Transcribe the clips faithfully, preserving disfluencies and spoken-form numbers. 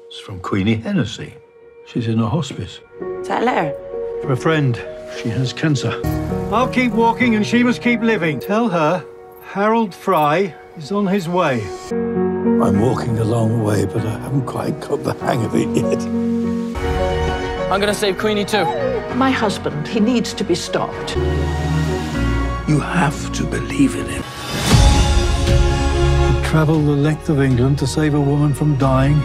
It's from Queenie Hennessy. She's in a hospice. Is that a letter? For a friend. She has cancer. I'll keep walking and she must keep living. Tell her Harold Fry is on his way. I'm walking a long way, but I haven't quite got the hang of it yet. I'm gonna save Queenie too. My husband, he needs to be stopped. You have to believe in him. Travel the length of England to save a woman from dying.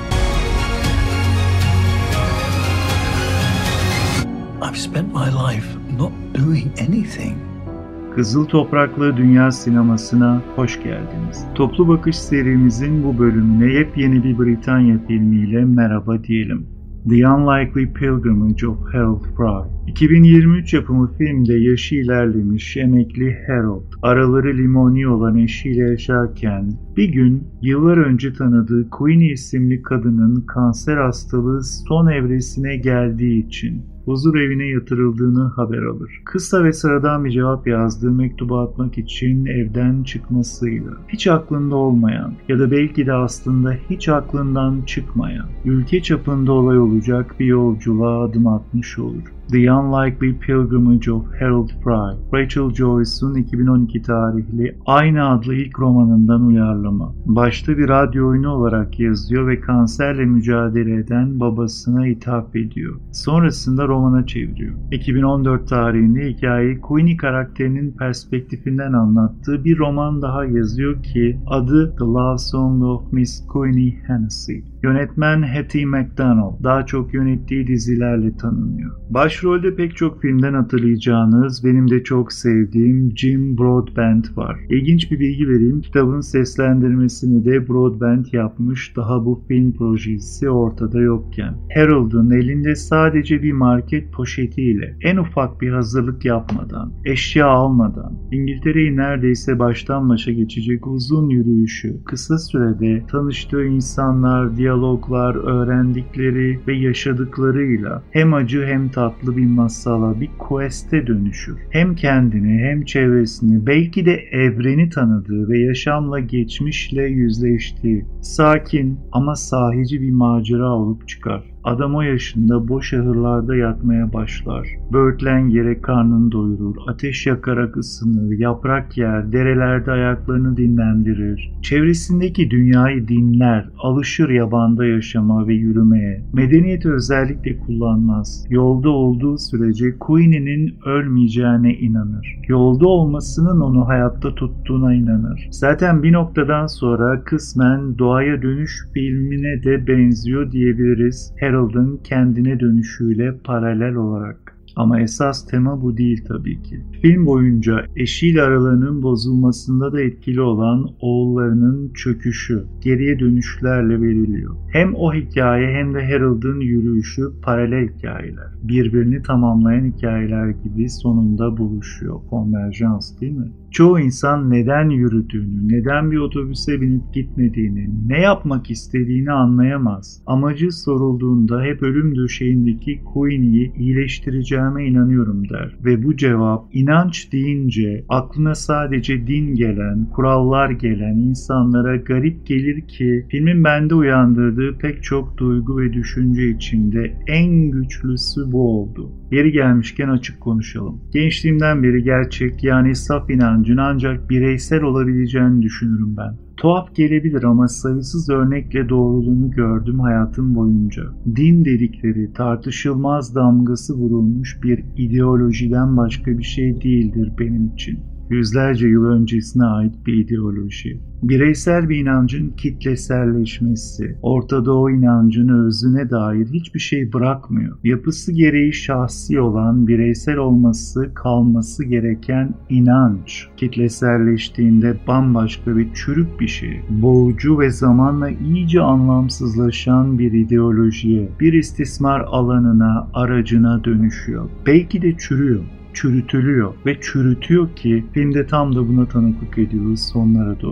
I've spent my life not doing anything. Kızıl Topraklı Dünya Sineması'na hoş geldiniz. Toplu Bakış serimizin bu bölümüne yepyeni bir Britanya filmiyle merhaba diyelim. The Unlikely Pilgrimage of Harold Fry. iki bin yirmi üç yapımı filmde yaşı ilerlemiş emekli Harold, araları limoni olan eşiyle yaşarken bir gün yıllar önce tanıdığı Queenie isimli kadının kanser hastalığı son evresine geldiği için huzur evine yatırıldığını haber alır. Kısa ve sıradan bir cevap yazdığı mektubu atmak için evden çıkmasıyla hiç aklında olmayan ya da belki de aslında hiç aklından çıkmayan, ülke çapında olay olacak bir yolculuğa adım atmış olur. The Unlikely Pilgrimage of Harold Fry, Rachel Joyce'un iki bin on iki tarihli aynı adlı ilk romanından uyarlama. Başta bir radyo oyunu olarak yazıyor ve kanserle mücadele eden babasına ithaf ediyor. Sonrasında romana çeviriyor. iki bin on dört tarihinde hikayeyi Queenie karakterinin perspektifinden anlattığı bir roman daha yazıyor ki adı The Love Song of Miss Queenie Hennessy. Yönetmen Hattie McDonald daha çok yönettiği dizilerle tanınıyor. Başrolde pek çok filmden hatırlayacağınız benim de çok sevdiğim Jim Broadbent var. İlginç bir bilgi vereyim. Kitabın seslendirmesini de Broadbent yapmış daha bu film projesi ortada yokken. Harold'un elinde sadece bir market poşetiyle en ufak bir hazırlık yapmadan, eşya almadan İngiltere'yi neredeyse baştan başa geçecek uzun yürüyüşü, kısa sürede tanıştığı insanlar, diyaloglar, öğrendikleri ve yaşadıklarıyla hem acı hem tatlı bir masala, bir quest'e dönüşür. Hem kendini hem çevresini, belki de evreni tanıdığı ve yaşamla geçmişle yüzleştiği sakin ama sahici bir macera olup çıkar. Adam o yaşında boş ahırlarda yatmaya başlar. Böğürtlen yere karnını doyurur, ateş yakarak ısınır, yaprak yer, derelerde ayaklarını dinlendirir. Çevresindeki dünyayı dinler, alışır yabanda yaşama ve yürümeye. Medeniyeti özellikle kullanmaz. Yolda olduğu sürece Queenie'nin ölmeyeceğine inanır. Yolda olmasının onu hayatta tuttuğuna inanır. Zaten bir noktadan sonra kısmen Doğaya Dönüş filmine de benziyor diyebiliriz. Harold'un kendine dönüşüyle paralel olarak. Ama esas tema bu değil tabii ki. Film boyunca eşiyle aralarının bozulmasında da etkili olan oğullarının çöküşü geriye dönüşlerle veriliyor. Hem o hikaye hem de Harold'un yürüyüşü paralel hikayeler. Birbirini tamamlayan hikayeler gibi sonunda buluşuyor. Konverjans değil mi? Çoğu insan neden yürüdüğünü, neden bir otobüse binip gitmediğini, ne yapmak istediğini anlayamaz. Amacı sorulduğunda hep ölüm döşeğindeki Queenie'yi iyileştireceğime inanıyorum der. Ve bu cevap inanç deyince aklına sadece din gelen, kurallar gelen insanlara garip gelir ki filmin bende uyandırdığı pek çok duygu ve düşünce içinde en güçlüsü bu oldu. Yeri gelmişken açık konuşalım. Gençliğimden beri gerçek yani saf inancın ancak bireysel olabileceğini düşünürüm ben. Tuhaf gelebilir ama sayısız örnekle doğruluğunu gördüm hayatım boyunca. Din dedikleri tartışılmaz damgası vurulmuş bir ideolojiden başka bir şey değildir benim için. Yüzlerce yıl öncesine ait bir ideoloji. Bireysel bir inancın kitleselleşmesi, ortada o inancın özüne dair hiçbir şey bırakmıyor. Yapısı gereği şahsi olan, bireysel olması, kalması gereken inanç, kitleselleştiğinde bambaşka bir çürük bir şey, boğucu ve zamanla iyice anlamsızlaşan bir ideolojiye, bir istismar alanına, aracına dönüşüyor. Belki de çürüyor. Çürütülüyor ve çürütüyor ki filmde tam da buna tanıklık ediyoruz sonlara doğru.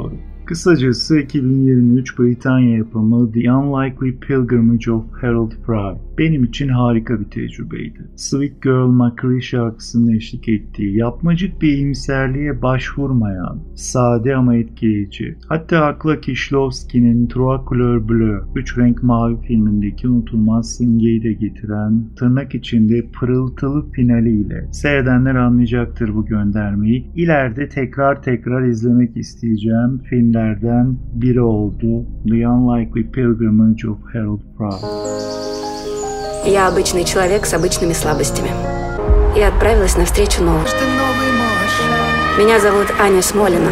Kısacası iki bin yirmi üç Britanya yapımı The Unlikely Pilgrimage of Harold Fry benim için harika bir tecrübeydi. Sweet Girl McCree şarkısının eşlik ettiği, yapmacık bir iyimserliğe başvurmayan, sade ama etkileyici, hatta akla Kieślowski'nin Trois Couleurs Bleues, Üç Renk Mavi filmindeki unutulmaz simgeyi de getiren, tırnak içinde pırıltılı finaliyle seyredenler anlayacaktır bu göndermeyi. İleride tekrar tekrar izlemek isteyeceğim filmlerden biri oldu. The Unlikely Pilgrimage of Harold Fry. Я обычный человек с обычными слабостями. И отправилась навстречу новому. Меня зовут Аня Смолина.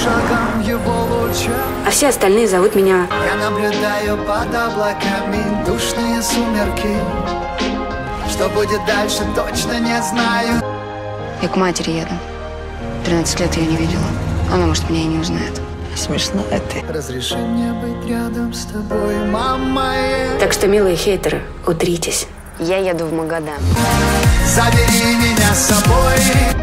А все остальные зовут меня... Я наблюдаю под облаками душные сумерки. Что будет дальше, точно не знаю. Я к матери еду. тринадцать лет я не видела. Она, может, меня и не узнает. Смешная ты. Разреши мне быть рядом с тобой, мама. Так что, милые хейтеры, утритесь. Я еду в Магадан. Забери меня с собой.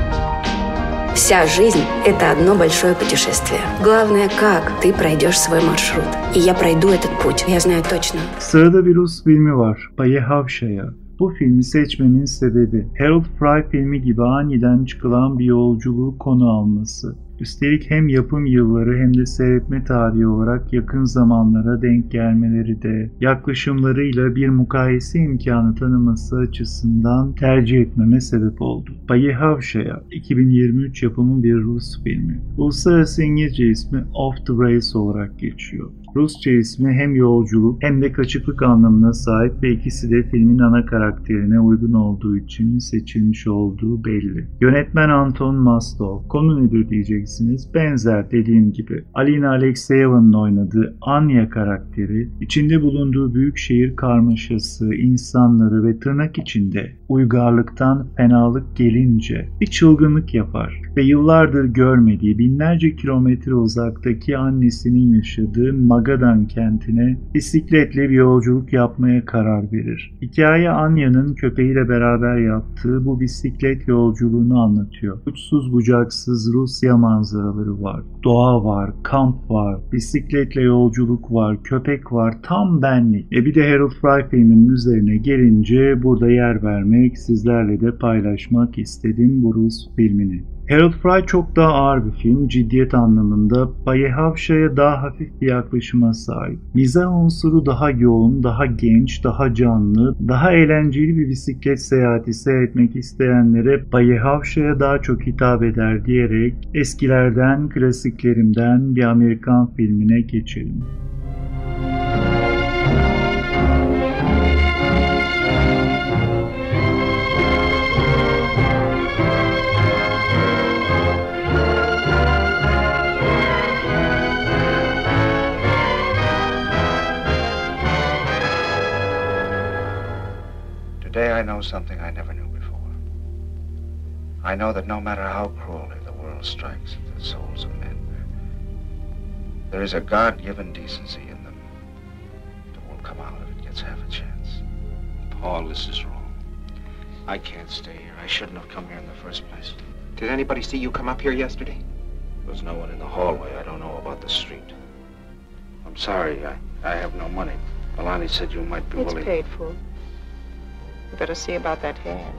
Вся жизнь – это одно большое путешествие. Главное, как ты пройдешь свой маршрут. И я пройду этот путь, я знаю точно. Sırada bir Rus filmi var. Поехавшая. Bu filmi seçmemin sebebi Harold Fry filmi gibi aniden çıkılan bir yolculuğu konu alması. Üstelik hem yapım yılları hem de seyretme tarihi olarak yakın zamanlara denk gelmeleri de yaklaşımlarıyla bir mukayese imkanı tanıması açısından tercih etmeme sebep oldu. Поехавшая iki bin yirmi üç yapımı bir Rus filmi. Uluslararası İngilizce ismi Off the Rails olarak geçiyor. Rusça ismi hem yolculuk hem de kaçıklık anlamına sahip ve ikisi de filmin ana karakterine uygun olduğu için seçilmiş olduğu belli. Yönetmen Anton Mastov. Konu nedir diyeceksiniz? Benzer dediğim gibi. Alina Alexeyeva'nın oynadığı Anya karakteri, içinde bulunduğu büyük şehir karmaşası, insanları ve tırnak içinde uygarlıktan fenalık gelince bir çılgınlık yapar ve yıllardır görmediği binlerce kilometre uzaktaki annesinin yaşadığı Magadan kentine bisikletle bir yolculuk yapmaya karar verir. Hikaye Anya'nın köpeğiyle beraber yaptığı bu bisiklet yolculuğunu anlatıyor. Uçsuz bucaksız Rusya manzaraları var, doğa var, kamp var, bisikletle yolculuk var, köpek var, tam benlik. E bir de Harold Fry filminin üzerine gelince burada yer vermek, sizlerle de paylaşmak istedim bu Rus filmini. Harold Fry çok daha ağır bir film, ciddiyet anlamında. Поехавшая daha hafif bir yaklaşıma sahip. Mizah unsuru daha yoğun, daha genç, daha canlı, daha eğlenceli bir bisiklet seyahati seyretmek isteyenlere Поехавшая daha çok hitap eder diyerek eskilerden, klasiklerimden bir Amerikan filmine geçelim. Today I know something I never knew before. I know that no matter how cruelly the world strikes at the souls of men, there is a God-given decency in them that will come out if it gets half a chance. Paul, this is wrong. I can't stay here. I shouldn't have come here in the first place. Did anybody see you come up here yesterday? There was no one in the hallway. I don't know about the street. I'm sorry. I, I have no money. Alani said you might be it's willing... It's paid for. You better see about that hand.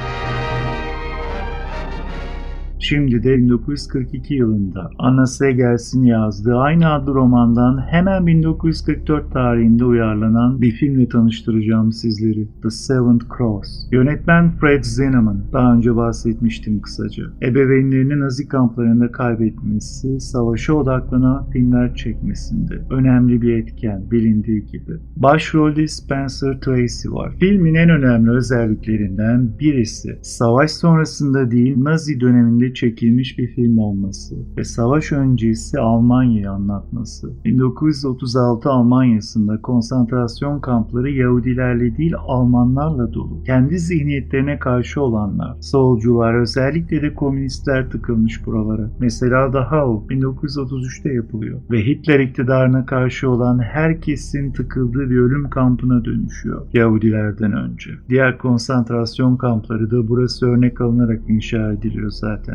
Şimdi de bin dokuz yüz kırk iki yılında Anna Segal'sin yazdığı aynı adlı romandan hemen bin dokuz yüz kırk dört tarihinde uyarlanan bir filmle tanıştıracağım sizleri. The Seventh Cross. Yönetmen Fred Zinnemann. Daha önce bahsetmiştim kısaca. Ebeveynlerini Nazi kamplarında kaybetmesi, savaşa odaklanan filmler çekmesinde önemli bir etken, bilindiği gibi. Başrolde Spencer Tracy var. Filmin en önemli özelliklerinden birisi savaş sonrasında değil, Nazi döneminde çekilmiş bir film olması ve savaş öncesi Almanya'yı anlatması. bin dokuz yüz otuz altı Almanya'sında konsantrasyon kampları Yahudilerle değil Almanlarla dolu. Kendi zihniyetlerine karşı olanlar, solcular, özellikle de komünistler tıkılmış buralara. Mesela Dachau bin dokuz yüz otuz üçte yapılıyor ve Hitler iktidarına karşı olan herkesin tıkıldığı bir ölüm kampına dönüşüyor Yahudilerden önce. Diğer konsantrasyon kampları da burası örnek alınarak inşa ediliyor zaten.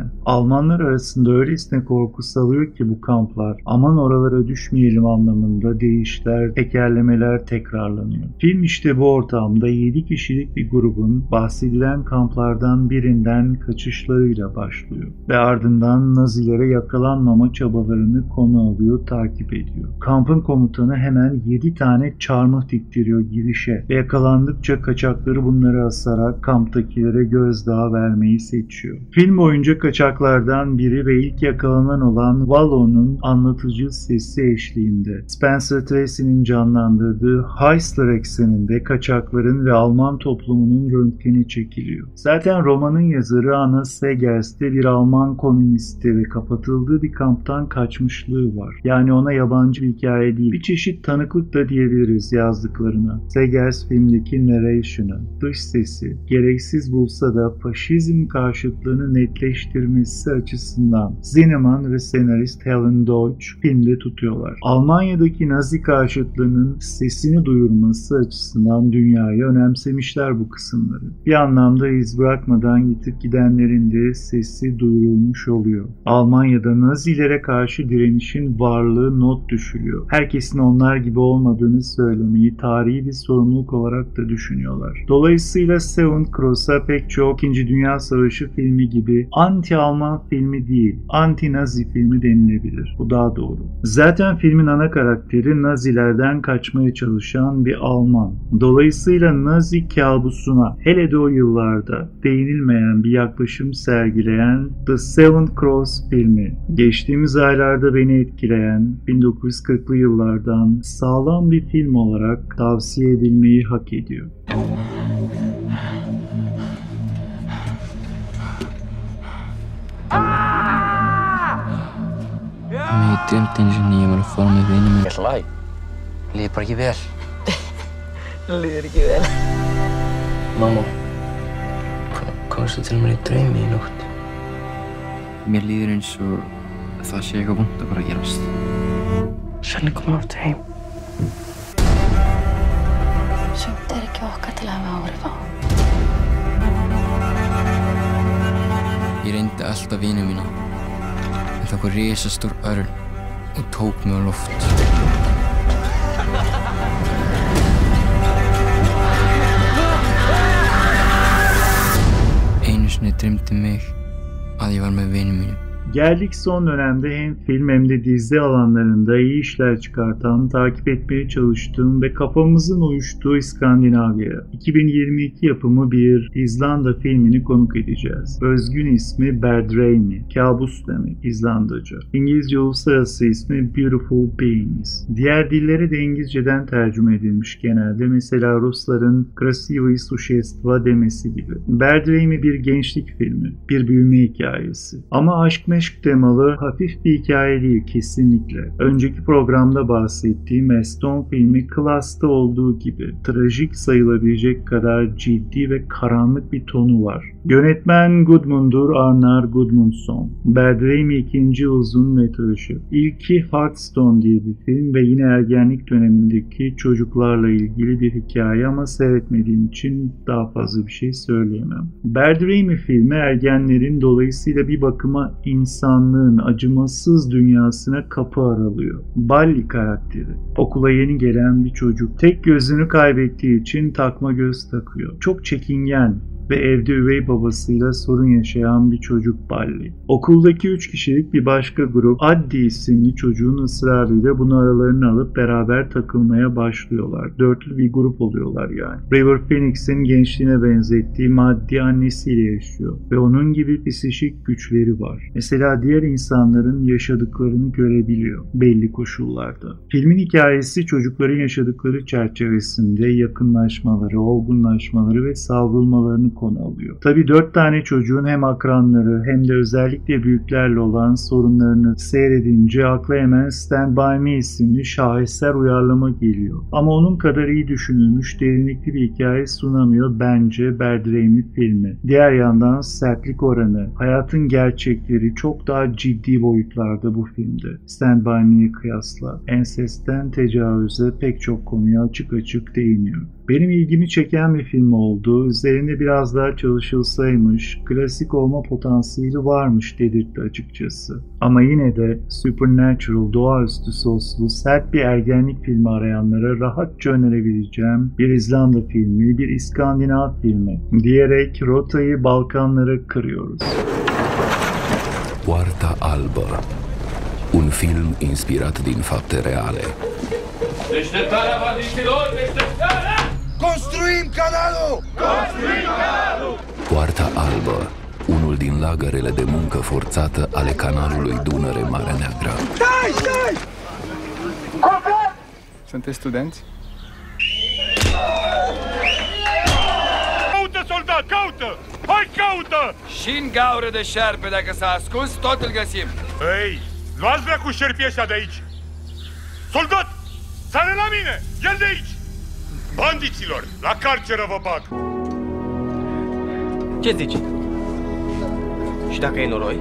Almanlar arasında öylesine korku salıyor ki bu kamplar, aman oralara düşmeyelim anlamında deyişler, tekerlemeler tekrarlanıyor. Film işte bu ortamda yedi kişilik bir grubun bahsedilen kamplardan birinden kaçışlarıyla başlıyor ve ardından Nazilere yakalanmama çabalarını konu alıyor, takip ediyor. Kampın komutanı hemen yedi tane çarmıh diktiriyor girişe ve yakalandıkça kaçakları bunları asarak kamptakilere gözdağı vermeyi seçiyor. Film boyunca kaçaklardan biri ve ilk yakalanan olan Wallon'un anlatıcı sesi eşliğinde Spencer Tracy'nin canlandırdığı Heisler ekseninde kaçakların ve Alman toplumunun röntgeni çekiliyor. Zaten romanın yazarı Anna Segers'te bir Alman komünisti ve kapatıldığı bir kamptan kaçmışlığı var. Yani ona yabancı bir hikaye değil, bir çeşit tanıklık da diyebiliriz yazdıklarına. Segers filmdeki narration'ı, dış sesi gereksiz bulsa da faşizm karşıtlığını netleştirmesi açısından Zinnemann ve senarist Helen Deutsch filmde tutuyorlar. Almanya'daki Nazi karşıtlığının sesini duyurması açısından dünyayı önemsemişler bu kısımları. Bir anlamda iz bırakmadan yitip gidenlerin de sesi duyurulmuş oluyor. Almanya'da Nazilere karşı direnişin varlığı not düşülüyor. Herkesin onlar gibi olmadığını söylemeyi tarihi bir sorumluluk olarak da düşünüyorlar. Dolayısıyla Seven Cross'a pek çok İkinci Dünya Savaşı filmi gibi anti-Alman filmi değil, anti-Nazi filmi denilebilir. Bu daha doğru. Zaten filmin ana karakteri Nazilerden kaçmaya çalışan bir Alman. Dolayısıyla Nazi kabusuna hele de o yıllarda değinilmeyen bir yaklaşım sergileyen The Seven Cross filmi, geçtiğimiz aylarda beni etkileyen bin dokuz yüz kırklı yıllardan sağlam bir film olarak tavsiye edilmeyi hak ediyor. Mig inte ingeniörer får mig vinna min slag. Lever ikke vel. Lever ikke vel. Mamma, komstu til mér í draumi í nótt? Mér líður eins og það sé eitthvað vont að fara að gerast. Svenni komur aftur heim. Sumt er ekki okkar til að hafa áhrif á. Ég reyndi alltaf vini mína. En það kom risastór örn og tók mig á loft. Einu sinni dreymdi mig að ég var með vini mínum. Geldik son dönemde hem film hem de dizi alanlarında iyi işler çıkartan, takip etmeye çalıştığım ve kafamızın uyuştuğu İskandinavya'ya. iki bin yirmi iki yapımı bir İzlanda filmini konuk edeceğiz. Özgün ismi Berdraimi, kabus demek İzlandaca. İngilizce uluslararası ismi Beautiful Beings. Diğer dillere de İngilizceden tercüme edilmiş genelde. Mesela Rusların Krasivoy Suşestva demesi gibi. Berdraimi bir gençlik filmi, bir büyüme hikayesi. Ama aşk meşk temalı hafif bir hikaye değil kesinlikle. Önceki programda bahsettiğim Eston filmi Class'ta olduğu gibi trajik sayılabilecek kadar ciddi ve karanlık bir tonu var. Yönetmen Gudmundur Arnar Gudmundsson. Berdraimi ikinci uzun metrajı. İlki Hearthstone diye bir film ve yine ergenlik dönemindeki çocuklarla ilgili bir hikaye ama seyretmediğim için daha fazla bir şey söyleyemem. Berdraimi filmi ergenlerin dolayısıyla bir bakıma insanlığın acımasız dünyasına kapı aralıyor. Balli karakteri. Okula yeni gelen bir çocuk. Tek gözünü kaybettiği için takma göz takıyor. Çok çekingen ve evde üvey babasıyla sorun yaşayan bir çocuk Balli. Okuldaki üç kişilik bir başka grup Addi isimli çocuğun ısrarıyla bunu aralarına alıp beraber takılmaya başlıyorlar. Dörtlü bir grup oluyorlar yani. River Phoenix'in gençliğine benzettiği Maddi annesiyle yaşıyor ve onun gibi psikik güçleri var. Mesela diğer insanların yaşadıklarını görebiliyor belli koşullarda. Filmin hikayesi çocukların yaşadıkları çerçevesinde yakınlaşmaları, olgunlaşmaları ve savrulmalarını konu alıyor. Tabii dört tane çocuğun hem akranları hem de özellikle büyüklerle olan sorunlarını seyredince akla hemen Stand By Me isimli şaheser uyarlama geliyor. Ama onun kadar iyi düşünülmüş, derinlikli bir hikaye sunamıyor bence Berdraimi filmi. Diğer yandan sertlik oranı, hayatın gerçekleri çok daha ciddi boyutlarda bu filmde. Stand By Me'ye kıyasla ensesten tecavüze pek çok konuya açık açık değiniyor. Benim ilgimi çeken bir film oldu. Üzerinde biraz biraz daha çalışılsaymış, klasik olma potansiyeli varmış dedirtti açıkçası. Ama yine de supernatural, doğaüstü soslu, sert bir ergenlik filmi arayanlara rahatça önerebileceğim bir İzlanda filmi, bir İskandinav filmi diyerek rotayı Balkanlara kırıyoruz. Poarta Albă, un film inspirat din fapte reale. Deșteptarea bandiților, deșteptarea! Construim canalul! Construim canalul! Poarta Albă, unul din lagărele de muncă forțată ale canalului Dunăre-Marea Neagră. Stai, stai! Sunteți studenți? Caută, soldat, caută! Hai, caută! Și în gaură de șarpe, dacă s-a ascuns, tot îl găsim. Ei, luați vrea cu șerpii ăștia de aici! Soldat! Sare la mine! El de aici! Bandiților, la carceră vă bag! Ce zici? Și dacă e noroi?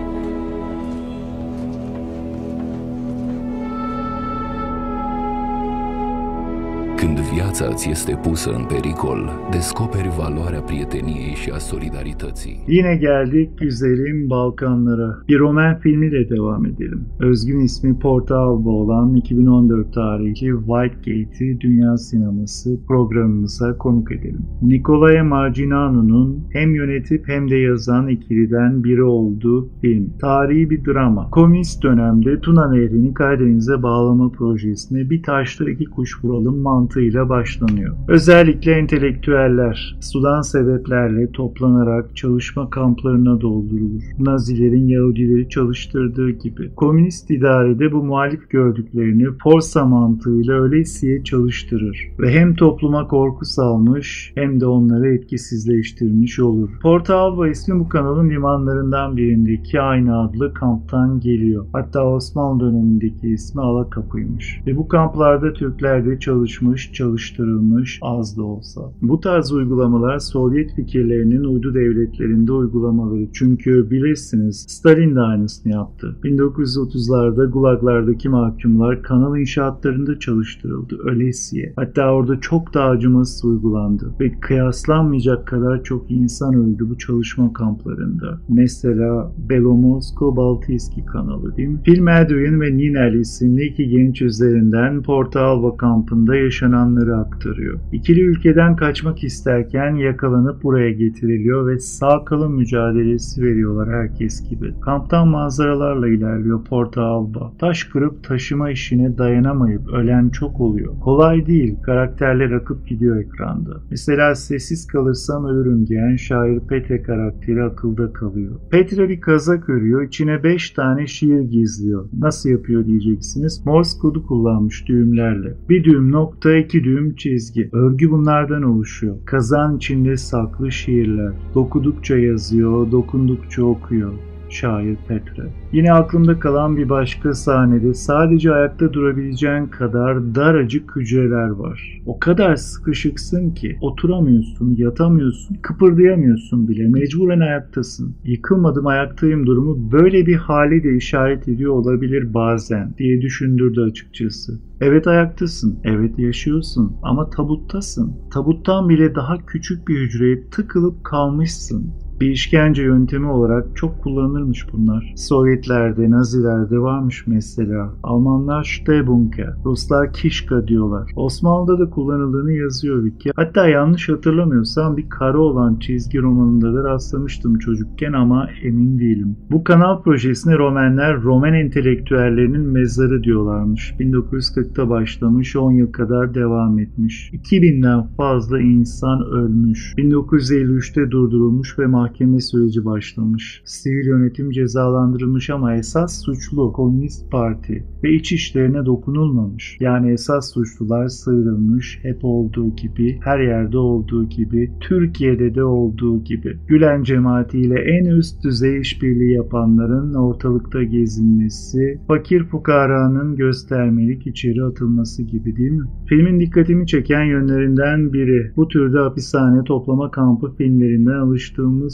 Când viața ți este pusă în pericol, descoperi valoarea prieteniei și a solidarității. Yine geldik güzelim Balkanlara. Bir roman filmiyle devam edelim. Özgün ismi Porta Albă olan iki bin on dört tarihli Whitegate'i dünya sineması programımıza konuk edelim. Nicolae Marginanu'nun hem yönetip hem de yazan ikiliden biri olduğu film. Tarihi bir drama. Komünist dönemde Tuna Nehri'ni Karadeniz'e bağlama projesine bir taşla iki kuş vuralım mantığıyla başlanıyor. Özellikle entelektüeller sudan sebeplerle toplanarak çalışma kamplarına doldurulur. Nazilerin Yahudileri çalıştırdığı gibi. Komünist idarede bu muhalif gördüklerini forsa mantığıyla öylesiye çalıştırır ve hem topluma korku salmış hem de onları etkisizleştirmiş olur. Porta Albă ismi bu kanalın limanlarından birindeki aynı adlı kamptan geliyor. Hatta Osmanlı dönemindeki ismi Alakapı'ymış. Ve bu kamplarda Türkler de çalışmış, çalıştırılmış az da olsa. Bu tarz uygulamalar Sovyet fikirlerinin uydu devletlerinde uygulamaları. Çünkü bilirsiniz Stalin de aynısını yaptı. bin dokuz yüz otuzlarda gulaglardaki mahkumlar kanal inşaatlarında çalıştırıldı. Ölesiye. Hatta orada çok daha acımasız uygulandı. Ve kıyaslanmayacak kadar çok insan öldü bu çalışma kamplarında. Mesela Belomosko-Baltiiski kanalı değil mi? Film Edwin ve Ninel isimli iki genç üzerinden Porta Albă kampında yaşananları aktarıyor. İkili ülkeden kaçmak isterken yakalanıp buraya getiriliyor ve sağ kalın mücadelesi veriyorlar herkes gibi. Kamptan manzaralarla ilerliyor Porta Albă. Taş kırıp taşıma işine dayanamayıp ölen çok oluyor. Kolay değil. Karakterler akıp gidiyor ekranda. Mesela sessiz kalırsam ölürüm diyen şair Petre karakteri akılda kalıyor. Petre bir kazak örüyor. İçine beş tane şiir gizliyor. Nasıl yapıyor diyeceksiniz. Morse kodu kullanmış düğümlerle. Bir düğüm nokta, iki düğüm çizgi. Örgü bunlardan oluşuyor. Kazan içinde saklı şiirler. Dokudukça yazıyor, dokundukça okuyor. Şair Petre. Yine aklımda kalan bir başka sahnede sadece ayakta durabileceğin kadar daracık hücreler var. O kadar sıkışıksın ki oturamıyorsun, yatamıyorsun, kıpırdayamıyorsun bile. Mecburen ayaktasın. Yıkılmadım ayaktayım durumu böyle bir hale de işaret ediyor olabilir bazen diye düşündürdü açıkçası. Evet ayaktasın, evet yaşıyorsun ama tabuttasın. Tabuttan bile daha küçük bir hücreye tıkılıp kalmışsın. Bir işkence yöntemi olarak çok kullanılmış bunlar. Sovyetlerde, Nazilerde varmış mesela. Almanlar Stehbunker, Ruslar Kişka diyorlar. Osmanlı'da da kullanıldığını yazıyor Wiki. Hatta yanlış hatırlamıyorsam bir kara olan çizgi romanında da rastlamıştım çocukken ama emin değilim. Bu kanal projesine Romenler, Romen entelektüellerinin mezarı diyorlarmış. bin dokuz yüz kırkta başlamış, on yıl kadar devam etmiş. iki binden fazla insan ölmüş. bin dokuz yüz elli üçte durdurulmuş ve mahkeme süreci başlamış. Sivil yönetim cezalandırılmış ama esas suçlu Komünist Parti ve iç işlerine dokunulmamış. Yani esas suçlular sıyrılmış, hep olduğu gibi, her yerde olduğu gibi, Türkiye'de de olduğu gibi. Gülen cemaatiyle en üst düzey işbirliği yapanların ortalıkta gezinmesi, fakir fukaranın göstermelik içeri atılması gibi değil mi? Filmin dikkatimi çeken yönlerinden biri, bu türde hapishane toplama kampı filmlerinden alıştığımız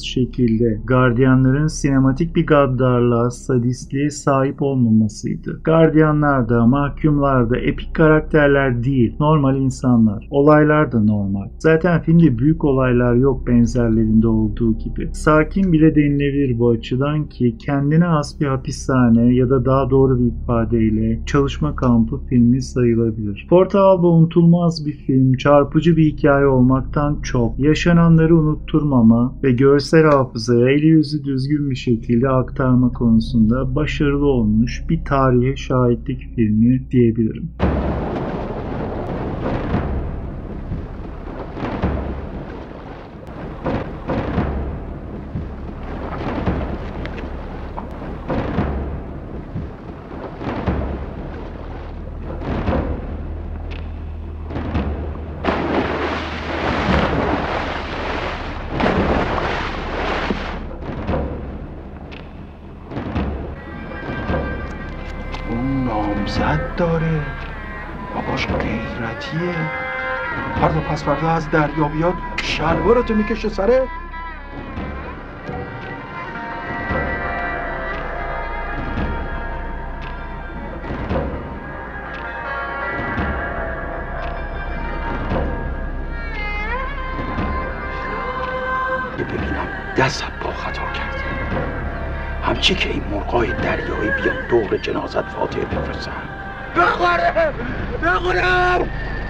şekilde gardiyanların sinematik bir gaddarlığa, sadistliğe sahip olmamasıydı. Gardiyanlar da, mahkumlar da epik karakterler değil, normal insanlar. Olaylar da normal. Zaten filmde büyük olaylar yok benzerlerinde olduğu gibi. Sakin bile denilebilir bu açıdan ki kendine has bir hapishane ya da daha doğru bir ifadeyle çalışma kampı filmi sayılabilir. Porta Alba unutulmaz bir film, çarpıcı bir hikaye olmaktan çok, yaşananları unutturmama ve görsel hafızaya eli yüzü düzgün bir şekilde aktarma konusunda başarılı olmuş bir tarihe şahitlik filmi diyebilirim. نامزد داره باباش غیرتیه فردا پس فردا از دریا بیاد شلوارتو میکشه سره ببینم دستت با خطا کردی همچی که این مرغای دریایی بیان دور جنازت فاتحه بفرستن بخورم بخورم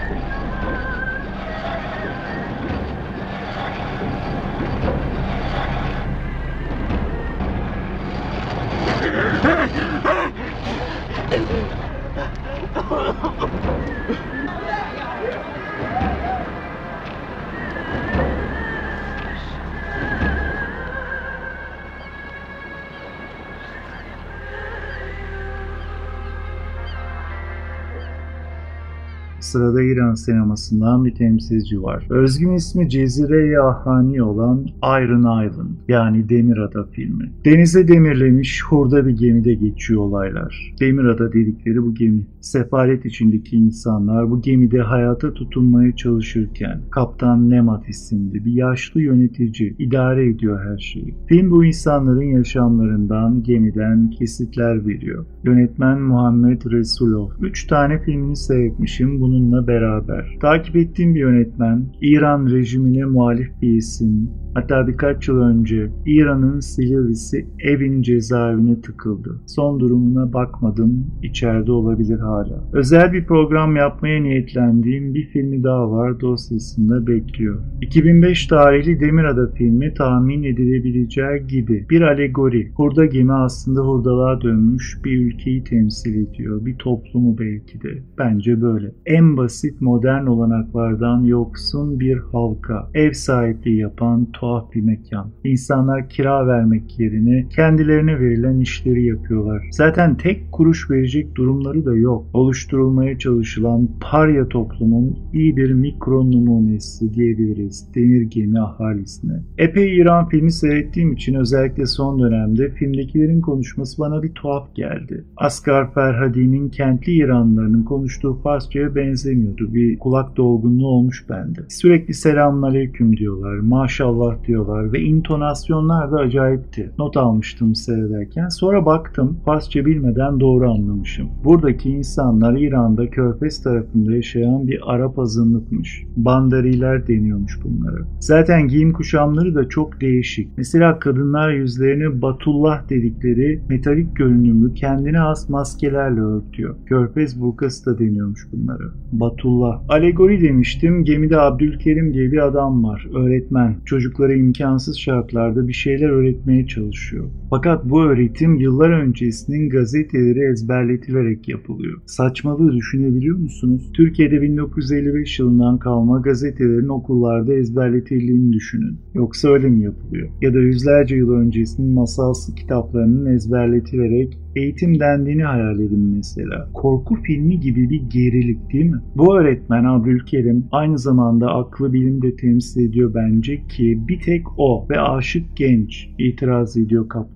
Sırada İran sinemasından bir temsilci var. Özgün ismi Cezire-i Ahani olan Iron Island yani Demirada filmi. Denize demirlemiş hurda bir gemide geçiyor olaylar. Demirada dedikleri bu gemi. Sefalet içindeki insanlar bu gemide hayata tutunmaya çalışırken Kaptan Nemat isimli bir yaşlı yönetici idare ediyor her şeyi. Film bu insanların yaşamlarından, gemiden kesitler veriyor. Yönetmen Muhammed Resulov. Üç tane filmini seyretmişim bununla beraber. Takip ettiğim bir yönetmen, İran rejimine muhalif bir isim. Hatta birkaç yıl önce İran'ın Silivri'si Evin cezaevine tıkıldı. Son durumuna bakmadım, içeride olabilir hala. Özel bir program yapmaya niyetlendiğim bir filmi daha var, dosyasında bekliyor. iki bin beş tarihli Demirada filmi tahmin edilebileceği gibi bir alegori. Hurda gemi aslında hurdalığa dönmüş bir ülkeyi temsil ediyor, bir toplumu belki de. Bence böyle. En basit modern olanaklardan yoksun bir halka ev sahipliği yapan tuhaf bir mekan. İnsanlar kira vermek yerine kendilerine verilen işleri yapıyorlar. Zaten tek kuruş verecek durumları da yok. Oluşturulmaya çalışılan parya toplumun iyi bir mikro numunesi diyebiliriz demir gemi ahalisine. Epey İran filmi seyrettiğim için özellikle son dönemde filmdekilerin konuşması bana bir tuhaf geldi. Asghar Ferhadi'nin kentli İranlılarının konuştuğu Farsça'ya benzemiyordu. Bir kulak dolgunluğu olmuş bende. Sürekli selamünaleyküm diyorlar, maşallah diyorlar ve intonasyonlar da acayipti. Not almıştım seyrederken. Sonra baktım Farsça bilmeden doğru anlamışım. Buradaki insanlar İran'da Körfez tarafında yaşayan bir Arap azınlıkmış. Bandariler deniyormuş bunlara. Zaten giyim kuşamları da çok değişik. Mesela kadınlar yüzlerini Batullah dedikleri metalik görünümlü kendine has maskelerle örtüyor. Körfez burkası da deniyormuş bunlara. Batullah. Alegori demiştim. Gemide Abdülkerim diye bir adam var. Öğretmen. Çocuklara imkansız şartlarda bir şeyler öğretmeye çalışıyor. Fakat bu öğretim yıllar öncesinin gazeteleri ezberletilerek yapılıyor. Saçmalığı düşünebiliyor musunuz? Türkiye'de bin dokuz yüz elli beş yılından kalma gazetelerin okullarda ezberletildiğini düşünün. Yoksa öyle mi yapılıyor? Ya da yüzlerce yıl öncesinin masalsı kitaplarının ezberletilerek eğitim dendiğini hayal edin mesela. Korku filmi gibi bir gerilik değil mi? Bu öğretmen Abdülkerim aynı zamanda aklı bilimi de temsil ediyor bence ki bir tek o ve aşık genç itiraz ediyor kaptana.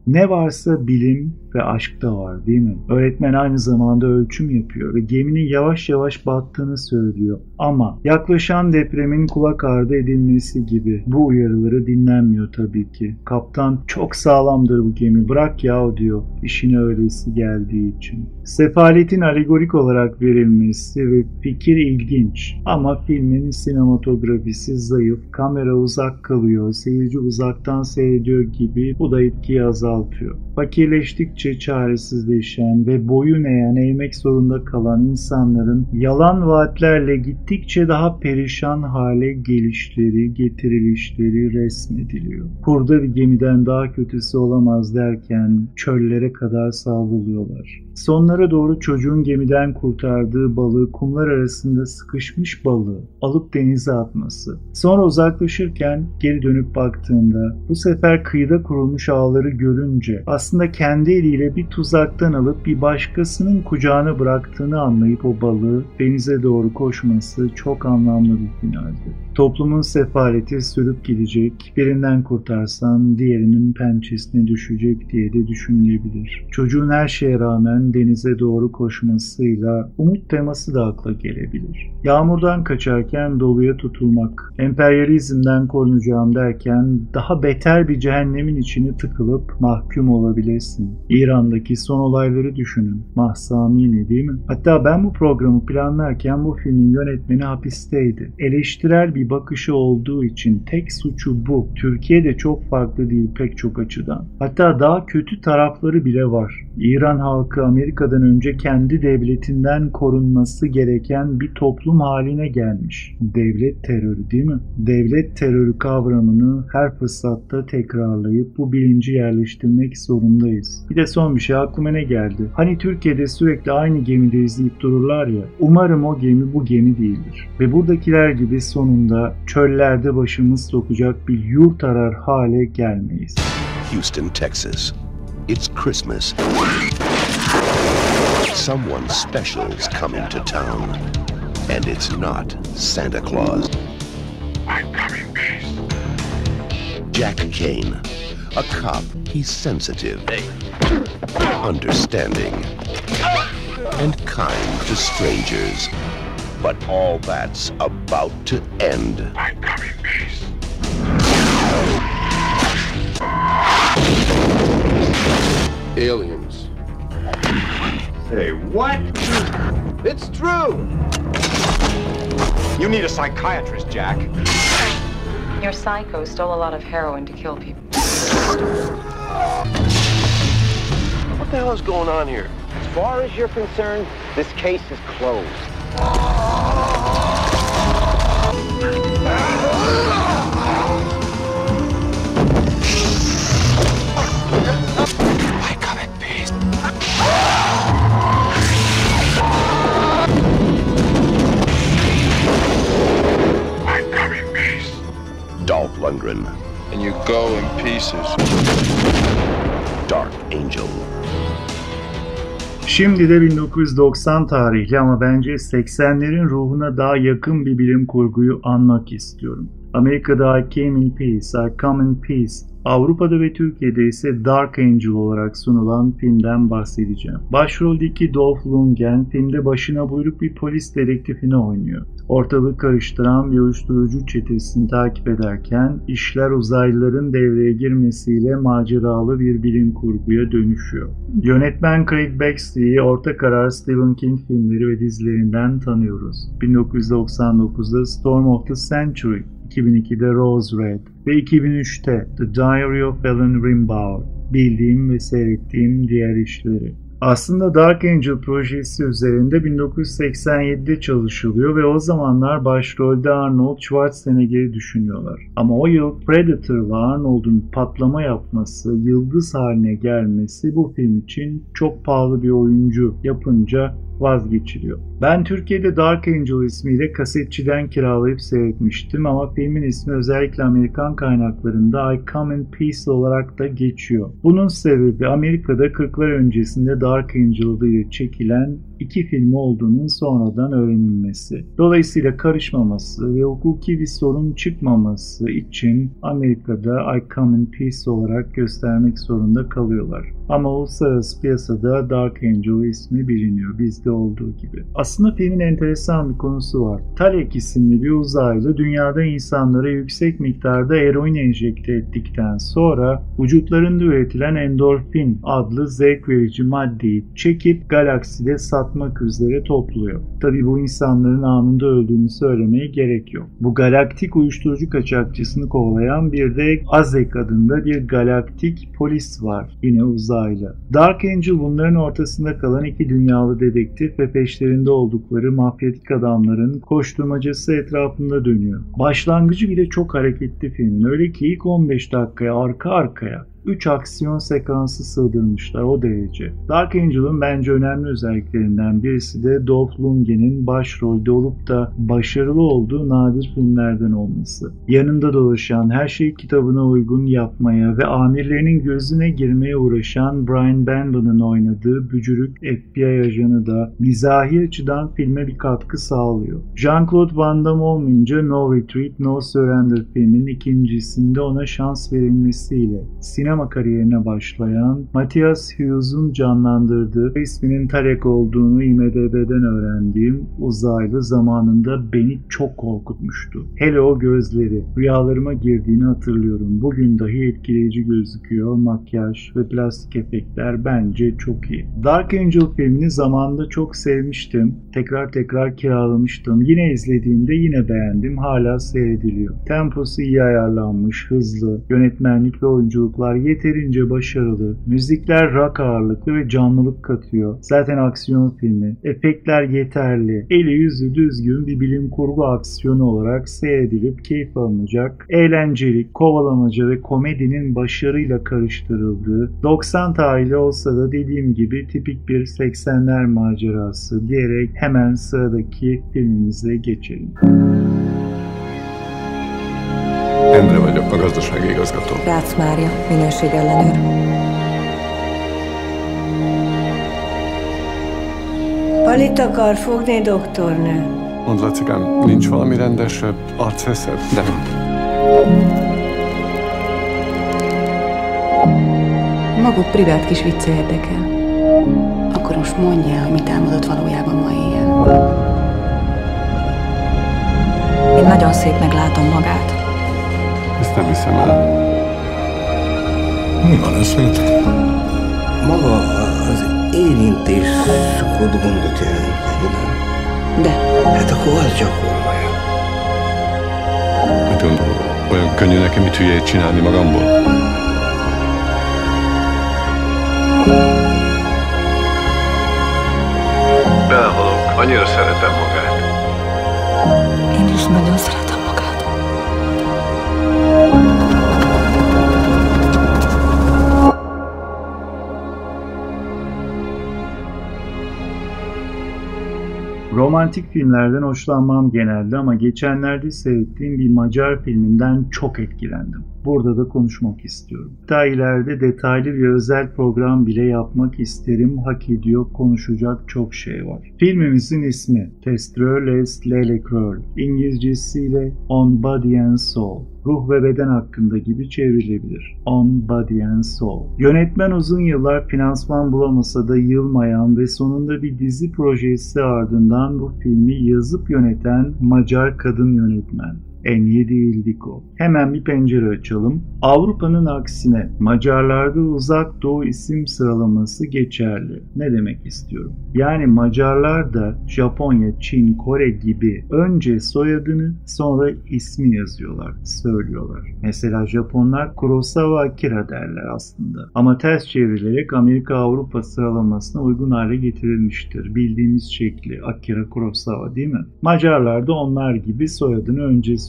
Ne varsa bilim ve aşk da var, değil mi? Öğretmen aynı zamanda ölçüm yapıyor ve geminin yavaş yavaş battığını söylüyor. Ama yaklaşan depremin kulak ardı edilmesi gibi bu uyarıları dinlenmiyor tabii ki. Kaptan çok sağlamdır bu gemi, bırak yahu diyor, işine öylesi geldiği için. Sefaletin alegorik olarak verilmesi ve fikir ilginç ama filmin sinematografisi zayıf, kamera uzak kalıyor, seyirci uzaktan seyrediyor gibi, bu da etkiyi azaltıyor. Fakirleştikçe çaresizleşen ve boyun eğen, eğmek zorunda kalan insanların yalan vaatlerle gittikçe daha perişan hale gelişleri, getirilişleri resmediliyor. Kurda bir gemiden daha kötüsü olamaz derken çöllere kadar savruluyorlar. Sonlara doğru çocuğun gemiden kurtardığı balığı, kumlar arasında sıkışmış balığı alıp denize atması. Sonra uzaklaşırken geri dönüp baktığında bu sefer kıyıda kurulmuş ağları görünce aslında kendi eliyle bir tuzaktan alıp bir başkasının kucağına bıraktığını anlayıp o balığı denize doğru koşması çok anlamlı bir finaldi. Toplumun sefaleti sürüp gidecek, birinden kurtarsan diğerinin pençesine düşecek diye de düşünülebilir. Çocuğun her şeye rağmen denize doğru koşmasıyla umut teması da akla gelebilir. Yağmurdan kaçarken doluya tutulmak, emperyalizmden korunacağım derken daha beter bir cehennemin içine tıkılıp mahkum olabilirsin. İran'daki son olayları düşünün. Mahsa Amini, değil mi? Hatta ben bu programı planlarken bu filmin yönetmeni hapisteydi. Eleştirel bir bakışı olduğu için tek suçu bu. Türkiye'de çok farklı değil pek çok açıdan. Hatta daha kötü tarafları bile var. İran halkı Amerika'dan önce kendi devletinden korunması gereken bir toplum haline gelmiş. Devlet terörü, değil mi? Devlet terörü kavramını her fırsatta tekrarlayıp bu bilinci yerleştirmek zorundayız. Bir de son bir şey aklıma ne geldi? Hani Türkiye'de sürekli aynı gemide izleyip dururlar ya. Umarım o gemi bu gemi değildir. Ve buradakiler gibi sonunda çöllerde başımız sokacak bir yurt arar hale gelmeyiz. Houston, Texas. It's Christmas. Someone special's coming to town. And it's not Santa Claus. I'm coming, peace. Jack Kane. A cop. He's sensitive. Understanding. And kind to strangers. But all that's about to end. I'm coming, peace. Aliens. Say what? It's true! You need a psychiatrist, Jack. Your psycho stole a lot of heroin to kill people. What the hell is going on here? As far as you're concerned, this case is closed. I come in peace. I'm coming, peace. Dolph Lundgren. And you go in pieces. Dark Angel. Şimdi de bin dokuz yüz doksan tarihli ama bence seksenlerin ruhuna daha yakın bir bilim kurguyu anmak istiyorum. Amerika'da I Came in Peace, I Come in Peace, Avrupa'da ve Türkiye'de ise Dark Angel olarak sunulan filmden bahsedeceğim. Başroldeki Dolph Lundgren filmde başına buyruk bir polis dedektifini oynuyor. Ortalığı karıştıran bir uyuşturucu çetesini takip ederken işler uzaylıların devreye girmesiyle maceralı bir bilim kurguya dönüşüyor. Yönetmen Craig Baxley'i orta karar Stephen King filmleri ve dizilerinden tanıyoruz. bin dokuz yüz doksan dokuzda Storm of the Century, iki bin ikide Rose Red ve iki bin üçte The Diary of Alan Rimbaud, bildiğim ve seyrettiğim diğer işleri. Aslında Dark Angel projesi üzerinde bin dokuz yüz seksen yedide çalışılıyor ve o zamanlar başrolde Arnold Schwarzenegger'i düşünüyorlar. Ama o yıl Predator'la Arnold'un patlama yapması, yıldız haline gelmesi bu film için çok pahalı bir oyuncu yapınca vazgeçiliyor. Ben Türkiye'de Dark Angel ismiyle kasetçiden kiralayıp seyretmiştim ama filmin ismi özellikle Amerikan kaynaklarında I Come in Peace olarak da geçiyor. Bunun sebebi Amerika'da kırklar öncesinde Dark Angel diye çekilen iki filmi olduğunun sonradan öğrenilmesi. Dolayısıyla karışmaması ve hukuki bir sorun çıkmaması için Amerika'da I Come in Peace olarak göstermek zorunda kalıyorlar. Ama uluslararası piyasada Dark Angel ismi biliniyor, bizde olduğu gibi. Aslında filmin enteresan bir konusu var. Talek isimli bir uzaylı dünyada insanlara yüksek miktarda eroin enjekte ettikten sonra vücutlarında üretilen endorfin adlı zevk verici maddeyi çekip galakside satmak üzere topluyor. Tabi bu insanların anında öldüğünü söylemeye gerek yok. Bu galaktik uyuşturucu kaçakçısını kovalayan bir de Azek adında bir galaktik polis var. Yine uzaylı. Dark Angel bunların ortasında kalan iki dünyalı dedektif ve peşlerinde oldukları mafyatik adamların koşturmacası etrafında dönüyor. Başlangıcı bile çok hareketli filmin. Öyle ki ilk on beş dakikaya arka arkaya üç aksiyon sekansı sığdırmışlar, o derece. Dark Angel'ın bence önemli özelliklerinden birisi de Dolph Lundgren'in başrolde olup da başarılı olduğu nadir filmlerden olması. Yanında dolaşan, her şeyi kitabına uygun yapmaya ve amirlerinin gözüne girmeye uğraşan Brian Benben'ın oynadığı bücürük F B I ajanı da mizahi açıdan filme bir katkı sağlıyor. Jean-Claude Van Damme olmayınca No Retreat, No Surrender filminin ikincisinde ona şans verilmesiyle sinema kariyerine başlayan Matthias Hughes'un canlandırdığı, isminin Talek olduğunu I M D B'den öğrendiğim uzaylı zamanında beni çok korkutmuştu. Hele o gözleri, rüyalarıma girdiğini hatırlıyorum. Bugün dahi etkileyici gözüküyor. Makyaj ve plastik efektler bence çok iyi. Dark Angel filmini zamanında çok sevmiştim. Tekrar tekrar kiralamıştım. Yine izlediğimde yine beğendim. Hala seyrediliyor. Temposu iyi ayarlanmış, hızlı. Yönetmenlik ve oyunculuklar yeterince başarılı. Müzikler rock ağırlıklı ve canlılık katıyor. Zaten aksiyon filmi. Efektler yeterli. Eli yüzü düzgün bir bilim kurgu aksiyonu olarak seyredilip keyif alınacak. Eğlenceli, kovalamaca ve komedinin başarıyla karıştırıldığı, doksan tarihli olsa da dediğim gibi tipik bir seksenler macerası diyerek hemen sıradaki filmimize geçelim. Endre vagyok, a gazdasági igazgató. Rácz Mária, minőségellenőr. Alit akar fogni, doktornő? Mondd, Lacikám, nincs valami rendesebb, arceszebb? Nem. Maguk privát kis vicce érdekel. Akkor most mondja el, hogy mit álmodott valójában ma éjjel. Én nagyon szépnek látom magát. Ezt nem hiszem el. Mi van összed? Maga az érintés szokott gondot jelenteni, nem? De. Hát akkor az gyakorolja. Mit gondol, olyan könnyű nekem itt hülyét csinálni magamból? Belehalok, annyira szeretem magát. Én is nagyon szeretem magát. Romantik filmlerden hoşlanmam genelde ama geçenlerde seyrettiğim bir Macar filminden çok etkilendim. Burada da konuşmak istiyorum. Hatta ileride detaylı bir özel program bile yapmak isterim. Hak ediyor, konuşacak çok şey var. Filmimizin ismi Testreur les Lelekről, İngilizcesiyle On Body and Soul. Ruh ve beden hakkında gibi çevrilebilir. On Body and Soul. Yönetmen uzun yıllar finansman bulamasa da yılmayan ve sonunda bir dizi projesi ardından bu filmi yazıp yöneten Macar kadın yönetmen. Enya Değildiko. Hemen bir pencere açalım. Avrupa'nın aksine Macarlarda Uzak Doğu isim sıralaması geçerli. Ne demek istiyorum? Yani Macarlar da Japonya, Çin, Kore gibi önce soyadını sonra ismi yazıyorlar, söylüyorlar. Mesela Japonlar Kurosawa Akira derler aslında. Ama ters çevrilerek Amerika-Avrupa sıralamasına uygun hale getirilmiştir. Bildiğimiz şekli Akira Kurosawa değil mi? Macarlar da onlar gibi soyadını önce söylüyor.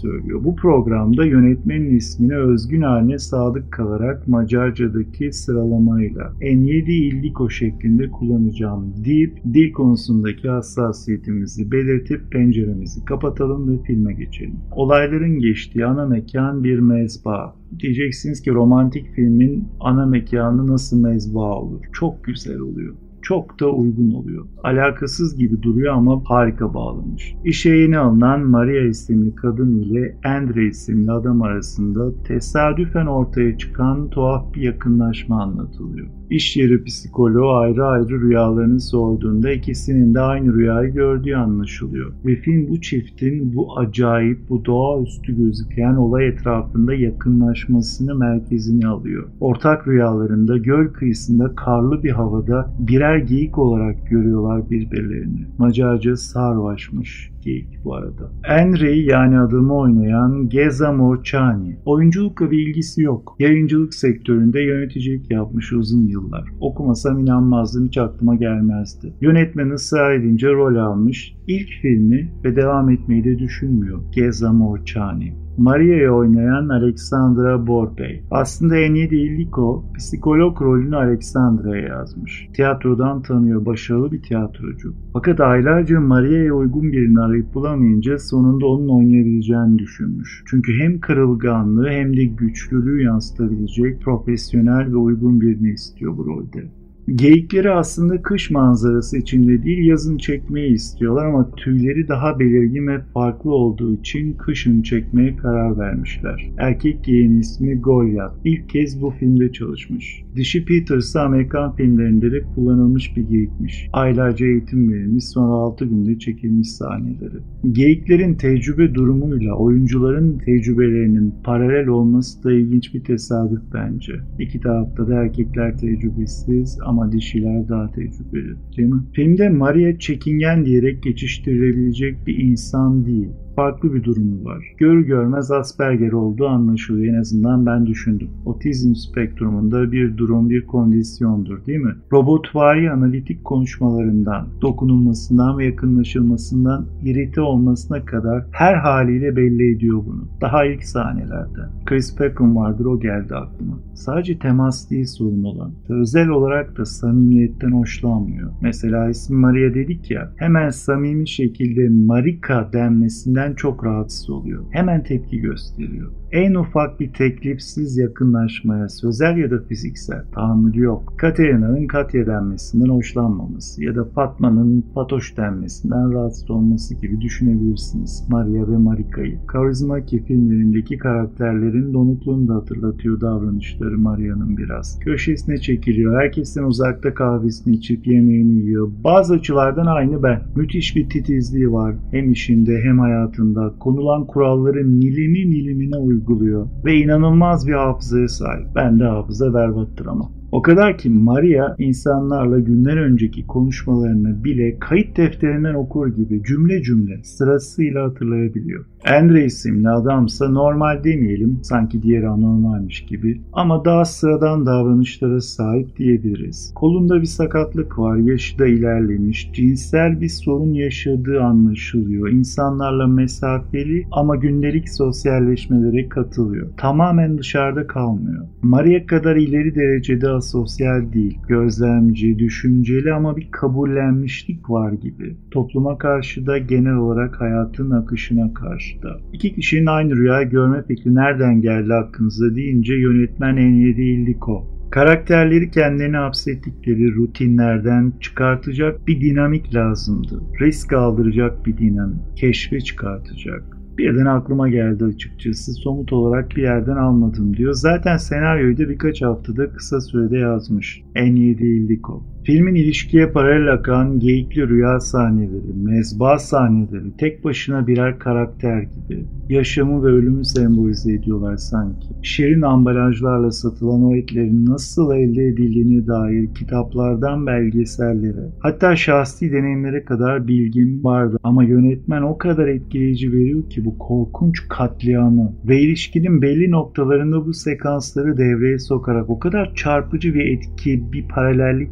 söylüyor. Bu programda yönetmenin ismine özgün haline sadık kalarak Macarca'daki sıralamayla Ennedi Illiko şeklinde kullanacağım deyip dil konusundaki hassasiyetimizi belirtip penceremizi kapatalım ve filme geçelim. Olayların geçtiği ana mekan bir mezba. Diyeceksiniz ki romantik filmin ana mekanı nasıl mezba olur? Çok güzel oluyor. Çok da uygun oluyor. Alakasız gibi duruyor ama harika bağlamış. İşe yeni alınan Maria isimli kadın ile Andre isimli adam arasında tesadüfen ortaya çıkan tuhaf bir yakınlaşma anlatılıyor. İş yeri psikoloğu ayrı ayrı rüyalarını sorduğunda ikisinin de aynı rüyayı gördüğü anlaşılıyor. Ve film bu çiftin bu acayip, bu doğaüstü gözüken olay etrafında yakınlaşmasını merkezine alıyor. Ortak rüyalarında göl kıyısında karlı bir havada birer geyik olarak görüyorlar birbirlerini. Macarca sarvaşmış geyik bu arada. Henry yani adamı oynayan Geza Morchani. Oyunculukla bir ilgisi yok. Yayıncılık sektöründe yöneticilik yapmış uzun yıllar. Okumasam inanmazdım, hiç aklıma gelmezdi. Yönetmen ısrar edince rol almış. İlk filmi ve devam etmeyi de düşünmüyor. Geza Morchani. Maria'yı oynayan Alexandra Borbey. Aslında Ennedi Illiko psikolog rolünü Alexandra'ya yazmış. Tiyatrodan tanıyor, başarılı bir tiyatrocu. Fakat aylarca Maria'ya uygun birini arayıp bulamayınca sonunda onun oynayabileceğini düşünmüş. Çünkü hem kırılganlığı hem de güçlülüğü yansıtabilecek profesyonel ve uygun birini istiyor bu rolde. Geyikleri aslında kış manzarası içinde değil, yazın çekmeyi istiyorlar ama tüyleri daha belirgin ve farklı olduğu için kışın çekmeye karar vermişler. Erkek geyiğin ismi Goliath. İlk kez bu filmde çalışmış. Dişi Peter ise Amerikan filmlerinde de kullanılmış bir geyikmiş. Aylarca eğitim verilmiş, sonra altı günde çekilmiş sahneleri. Geyiklerin tecrübe durumuyla oyuncuların tecrübelerinin paralel olması da ilginç bir tesadüf bence. İki tarafta da erkekler tecrübesiz ama ama dişiler daha tecrübeli, değil mi? Filmde Maria çekingen diyerek geçiştirilebilecek bir insan değil. Farklı bir durumu var. Görür görmez Asperger olduğu anlaşılıyor. En azından ben düşündüm. Otizm spektrumunda bir durum, bir kondisyondur, değil mi? Robotvari analitik konuşmalarından, dokunulmasından ve yakınlaşılmasından irite olmasına kadar her haliyle belli ediyor bunu. Daha ilk sahnelerde. Chris Peckham vardır, o geldi aklıma. Sadece temas değil sorun olan. Özel olarak da samimiyetten hoşlanmıyor. Mesela ismi Maria dedik ya, hemen samimi şekilde Marika denmesinden çok rahatsız oluyor. Hemen tepki gösteriyor. En ufak bir teklifsiz yakınlaşmaya, sözel ya da fiziksel tahammülü yok. Katerina'nın Katya denmesinden hoşlanmaması ya da Fatma'nın Fatoş denmesinden rahatsız olması gibi düşünebilirsiniz Maria ve Marika'yı. Kaurismäki filmlerindeki karakterlerin donukluğunu da hatırlatıyor davranışları Maria'nın biraz. Köşesine çekiliyor, herkesten uzakta kahvesini içip yemeğini yiyor. Bazı açılardan aynı ben. Müthiş bir titizliği var. Hem işinde hem hayatında. Konulan kuralları milimi milimine uyguluyor ve inanılmaz bir hafızaya sahip. Bende hafıza berbattır ama. O kadar ki Maria insanlarla günler önceki konuşmalarını bile kayıt defterinden okur gibi cümle cümle sırasıyla hatırlayabiliyor. Andre isimli adamsa normal demeyelim, sanki diğeri anormalmiş gibi ama daha sıradan davranışlara sahip diyebiliriz. Kolunda bir sakatlık var, yaşı da ilerlemiş, cinsel bir sorun yaşadığı anlaşılıyor. İnsanlarla mesafeli ama gündelik sosyalleşmelere katılıyor. Tamamen dışarıda kalmıyor. Maria kadar ileri derecede asosyal değil, gözlemci, düşünceli ama bir kabullenmişlik var gibi. Topluma karşı da genel olarak hayatın akışına karşı da. İki kişinin aynı rüyayı görme fikri nereden geldi aklınıza deyince yönetmen Ennedi Illiko. Karakterleri kendilerini hapsettikleri rutinlerden çıkartacak bir dinamik lazımdı. Risk aldıracak bir dinamik, keşfe çıkartacak. Birden aklıma geldi açıkçası. Somut olarak bir yerden almadım diyor. Zaten senaryoyu da birkaç haftada kısa sürede yazmış. Ennedi Illiko. Filmin ilişkiye paralel akan geyikli rüya sahneleri, mezba sahneleri tek başına birer karakter gibi. Yaşamı ve ölümü sembolize ediyorlar sanki. Şirin ambalajlarla satılan o etlerin nasıl elde edildiğine dair kitaplardan belgesellere, hatta şahsi deneyimlere kadar bilgim vardı. Ama yönetmen o kadar etkileyici veriyor ki bu korkunç katliamı ve ilişkinin belli noktalarında bu sekansları devreye sokarak o kadar çarpıcı bir etki, bir paralellik yaratıyor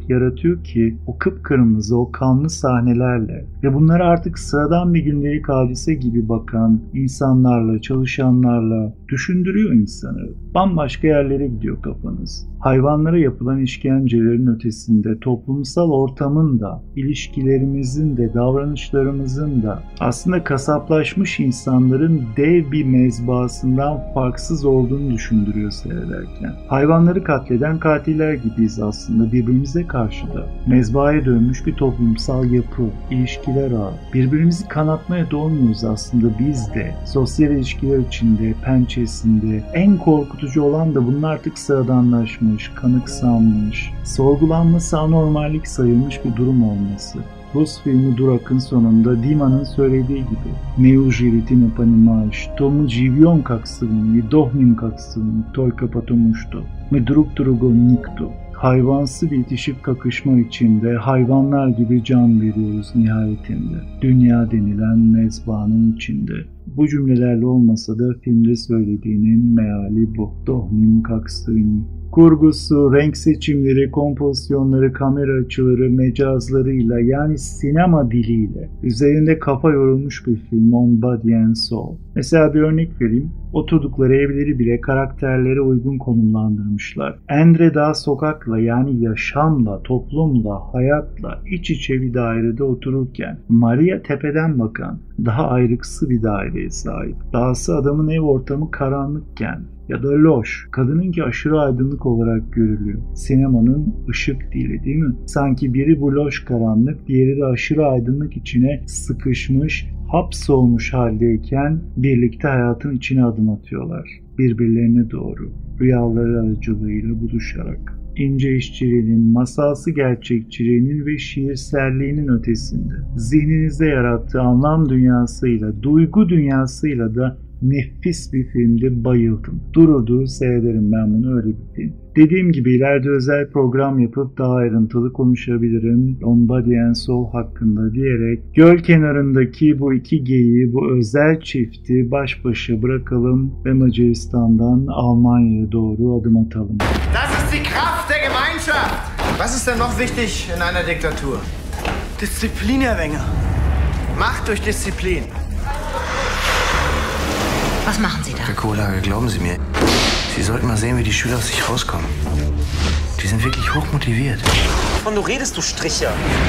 yaratıyor ki o kıpkırmızı, o kanlı sahnelerle ve bunlara artık sıradan bir gündelik hadise gibi bakan insanlarla, çalışanlarla düşündürüyor insanı. Bambaşka yerlere gidiyor kafanız. Hayvanlara yapılan işkencelerin ötesinde toplumsal ortamın da, ilişkilerimizin de, davranışlarımızın da aslında kasaplaşmış insanların dev bir mezbahasından farksız olduğunu düşündürüyor seyrederken. Hayvanları katleden katiller gibiyiz aslında birbirimize karşı da. Mezbahaya dönmüş bir toplumsal yapı, ilişkiler ağı. Birbirimizi kanatmaya dolmuyoruz aslında biz de. Sosyal ilişkiler içinde, pençesinde. En korkutucu olan da bunun artık sıradanlaşmış, kanıksanmış, sorgulanması anormallik sayılmış bir durum olması. Rus filmi Durak'ın sonunda Dima'nın söylediği gibi «Meu живите не понимаешь, то мы живем как свиньи, дохнем как свиньи, только потому что мы друг другу никто». Hayvansı bir itişip kakışma içinde hayvanlar gibi can veriyoruz nihayetinde. Dünya denilen mezbanın içinde. Bu cümlelerle olmasa da filmde söylediğinin meali bu. Dohnim kaksın. Kurgusu, renk seçimleri, kompozisyonları, kamera açıları, mecazlarıyla yani sinema diliyle üzerinde kafa yorulmuş bir film On Body and Soul. Mesela bir örnek vereyim. Oturdukları evleri bile karakterlere uygun konumlandırmışlar. Andre daha sokakla yani yaşamla, toplumla, hayatla iç içe bir dairede otururken Maria tepeden bakan daha ayrıksı bir daireye sahip. Dahası adamın ev ortamı karanlıkken ya da loş, kadınınki aşırı aydınlık olarak görülüyor. Sinemanın ışık dili değil mi? Sanki biri bu loş karanlık, diğeri de aşırı aydınlık içine sıkışmış, hapsolmuş haldeyken birlikte hayatın içine adım atıyorlar. Birbirlerine doğru, rüyaları aracılığıyla buluşarak. İnce işçiliğinin, masalsı gerçekçiliğinin ve şiirselliğinin ötesinde zihninizde yarattığı anlam dünyasıyla, duygu dünyasıyla da nefis bir filmde bayıldım. Durur durur seyrederim ben bunu, öyle bir film. Dediğim gibi ileride özel program yapıp daha ayrıntılı konuşabilirim On Body and Soul hakkında diyerek göl kenarındaki bu iki geyiği, bu özel çifti baş başa bırakalım ve Macaristan'dan Almanya'ya doğru adım atalım. Das ist die Kraft der Gemeinschaft. Was ist denn noch wichtig in einer Diktatur? Disziplin, Herr Wenger. Macht durch Disziplin. Was machen Sie da? Herr Kohlhager, glauben Sie mir, Sie sollten mal sehen, wie die Schüler aus sich rauskommen. Die sind wirklich hochmotiviert. Wovon du redest, du Stricher?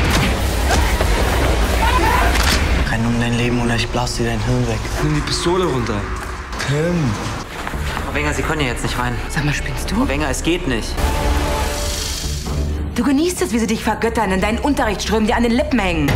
Renn um dein Leben oder ich blas dir dein Hirn weg. Nimm die Pistole runter. Tim. Frau Wenger, Sie können ja jetzt nicht rein. Sag mal, spinnst du? Frau Wenger, es geht nicht. Du genießt es, wie sie dich vergöttern, in deinen Unterrichtsströmen dir an den Lippen hängen.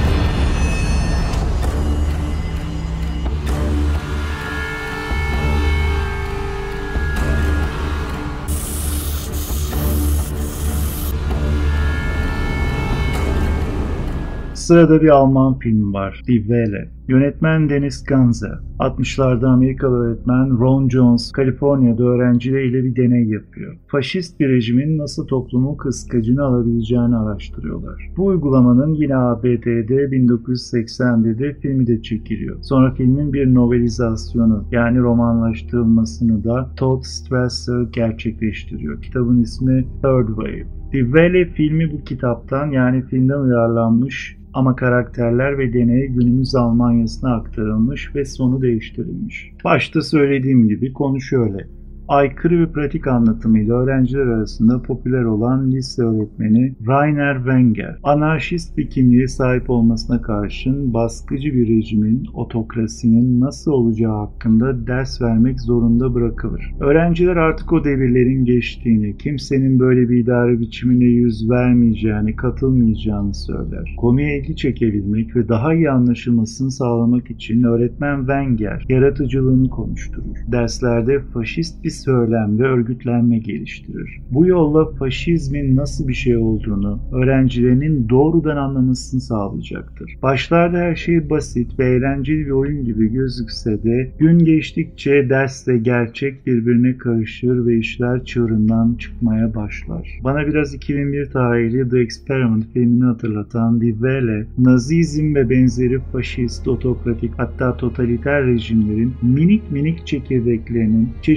Sırada bir Alman filmi var, Die Welle. Yönetmen Dennis Ganze. altmışlarda Amerikalı öğretmen Ron Jones, Kaliforniya'da öğrencileriyle bir deney yapıyor. Faşist bir rejimin nasıl toplumu kıskacını alabileceğini araştırıyorlar. Bu uygulamanın yine A B D'de bin dokuz yüz seksen birde filmi de çekiliyor. Sonra filmin bir novelizasyonu yani romanlaştırılmasını da Todd Strasser gerçekleştiriyor. Kitabın ismi Third Wave. Die Welle filmi bu kitaptan yani filmden uyarlanmış ama karakterler ve deney günümüz Almanya'sına aktarılmış ve sonu değiştirilmiş. Başta söylediğim gibi konu şöyle. Aykırı ve pratik anlatımıyla öğrenciler arasında popüler olan lise öğretmeni Rainer Wenger, anarşist bir kimliğe sahip olmasına karşın baskıcı bir rejimin, otokrasinin nasıl olacağı hakkında ders vermek zorunda bırakılır. Öğrenciler artık o devirlerin geçtiğini, kimsenin böyle bir idare biçimine yüz vermeyeceğini, katılmayacağını söyler. Konuya ilgi çekebilmek ve daha iyi anlaşılmasını sağlamak için öğretmen Wenger yaratıcılığını konuşturur. Derslerde faşist bir söylem ve örgütlenme geliştirir. Bu yolla faşizmin nasıl bir şey olduğunu öğrencilerinin doğrudan anlamasını sağlayacaktır. Başlarda her şey basit ve eğlenceli bir oyun gibi gözükse de gün geçtikçe dersle gerçek birbirine karışır ve işler çığırından çıkmaya başlar. Bana biraz iki bin bir tarihli The Experiment filmini hatırlatan Die Welle, Nazizm ve benzeri faşist, otokratik hatta totaliter rejimlerin minik minik çekirdeklerinin çeşitli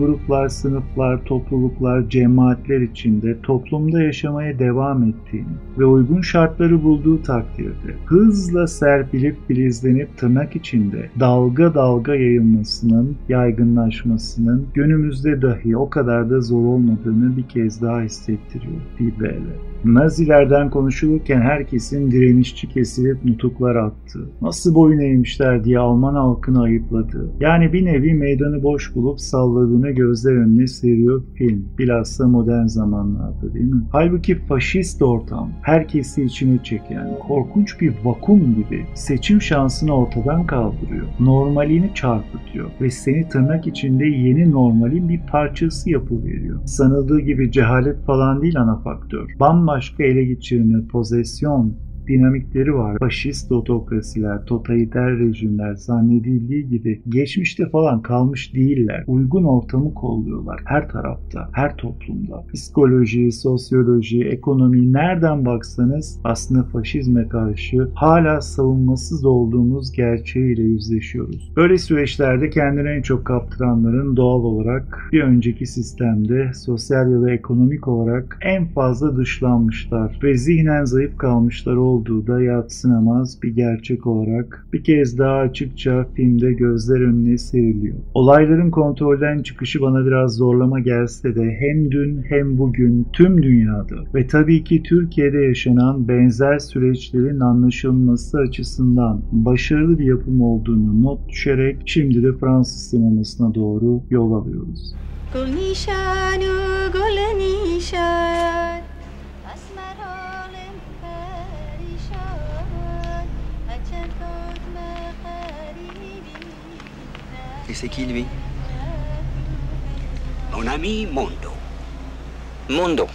gruplar, sınıflar, topluluklar, cemaatler içinde toplumda yaşamaya devam ettiğini ve uygun şartları bulduğu takdirde hızla serpilip filizlenip tırnak içinde dalga dalga yayılmasının, yaygınlaşmasının günümüzde dahi o kadar da zor olmadığını bir kez daha hissettiriyor Fibre'yle. Nazilerden konuşulurken herkesin direnişçi kesilip nutuklar attığı, nasıl boyun eğmişler diye Alman halkını ayıpladığı, yani bir nevi meydanı boş bulup salladığını gözler önüne seriyor film. Bilhassa modern zamanlarda, değil mi? Halbuki faşist ortam herkesi içine çeken, korkunç bir vakum gibi seçim şansını ortadan kaldırıyor. Normalini çarpıtıyor ve seni tırnak içinde yeni normalin bir parçası yapıveriyor. Sanıldığı gibi cehalet falan değil ana faktör. Bambaşka başka ele geçirme, pozisyon dinamikleri var. Faşist otokrasiler, totaliter rejimler zannedildiği gibi geçmişte falan kalmış değiller. Uygun ortamı kolluyorlar. Her tarafta, her toplumda. Psikoloji, sosyoloji, ekonomi nereden baksanız aslında faşizme karşı hala savunmasız olduğumuz gerçeğiyle yüzleşiyoruz. Böyle süreçlerde kendini en çok kaptıranların doğal olarak bir önceki sistemde sosyal ya da ekonomik olarak en fazla dışlanmışlar ve zihnen zayıf kalmışlar olduğu da yadsınamaz bir gerçek olarak bir kez daha açıkça filmde gözler önüne seriliyor. Olayların kontrolden çıkışı bana biraz zorlama gelse de hem dün hem bugün tüm dünyada ve tabii ki Türkiye'de yaşanan benzer süreçlerin anlaşılması açısından başarılı bir yapım olduğunu not düşerek şimdi de Fransız sinemasına doğru yol alıyoruz. Et c'est qui lui? Mon ami Mondo. Mondo.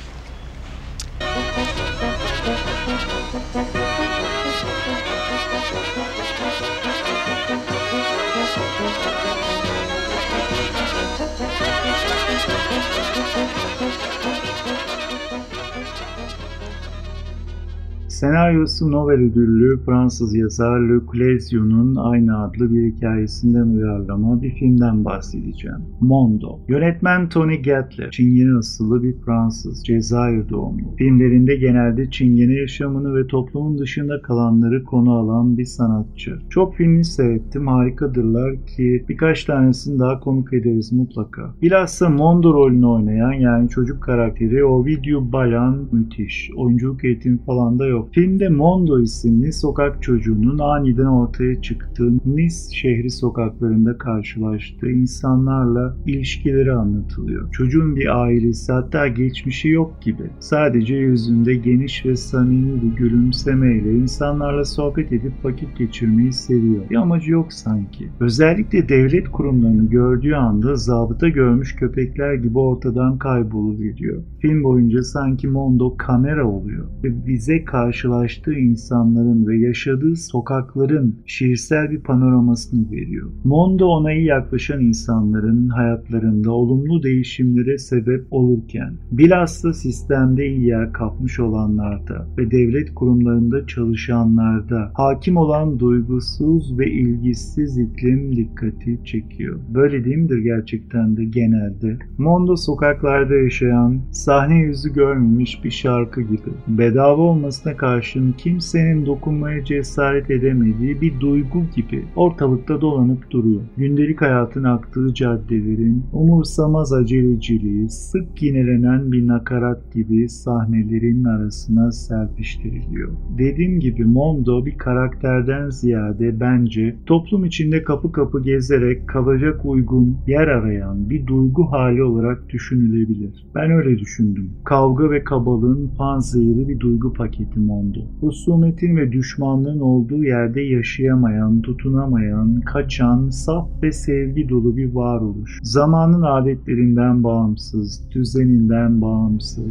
Senaryosu Nobel ödüllü Fransız yazar Le Clézio'nun aynı adlı bir hikayesinden uyarlama bir filmden bahsedeceğim. Mondo. Yönetmen Tony Gatley, Çingene asıllı bir Fransız, Cezayir doğumlu. Filmlerinde genelde Çingene yaşamını ve toplumun dışında kalanları konu alan bir sanatçı. Çok filmini seyrettim, harikadırlar ki birkaç tanesini daha konuk ederiz mutlaka. Bilhassa Mondo rolünü oynayan yani çocuk karakteri Ovidiu Balan müthiş. Oyunculuk eğitimi falan da yok. Filmde Mondo isimli sokak çocuğunun aniden ortaya çıktığı Nice şehri sokaklarında karşılaştığı insanlarla ilişkileri anlatılıyor. Çocuğun bir ailesi hatta geçmişi yok gibi. Sadece yüzünde geniş ve samimi bir gülümsemeyle insanlarla sohbet edip vakit geçirmeyi seviyor. Bir amacı yok sanki. Özellikle devlet kurumlarını gördüğü anda zabıta görmüş köpekler gibi ortadan kayboluveriyor. Film boyunca sanki Mondo kamera oluyor ve bize karşılaştığı insanların ve yaşadığı sokakların şiirsel bir panoramasını veriyor. Mondo ona iyi yaklaşan insanların hayatlarında olumlu değişimlere sebep olurken, bilhassa sistemde iyi yer kapmış olanlarda ve devlet kurumlarında çalışanlarda hakim olan duygusuz ve ilgisiz iklim dikkati çekiyor. Böyle değil midir gerçekten de genelde? Mondo sokaklarda yaşayan, sahne yüzü görmemiş bir şarkı gibi. Bedava olmasına karşın kimsenin dokunmaya cesaret edemediği bir duygu gibi ortalıkta dolanıp duruyor. Gündelik hayatın aktığı caddelerin umursamaz aceleciliği, sık yinelenen bir nakarat gibi sahnelerin arasına serpiştiriliyor. Dediğim gibi Mondo bir karakterden ziyade bence toplum içinde kapı kapı gezerek kalacak uygun yer arayan bir duygu hali olarak düşünülebilir. Ben öyle düşündüm. Kavga ve kabalığın panzehiri bir duygu paketi Mondo. Husumetin ve düşmanlığın olduğu yerde yaşayamayan, tutunamayan, kaçan, saf ve sevgi dolu bir varoluş. Zamanın adetlerinden bağımsız, düzeninden bağımsız,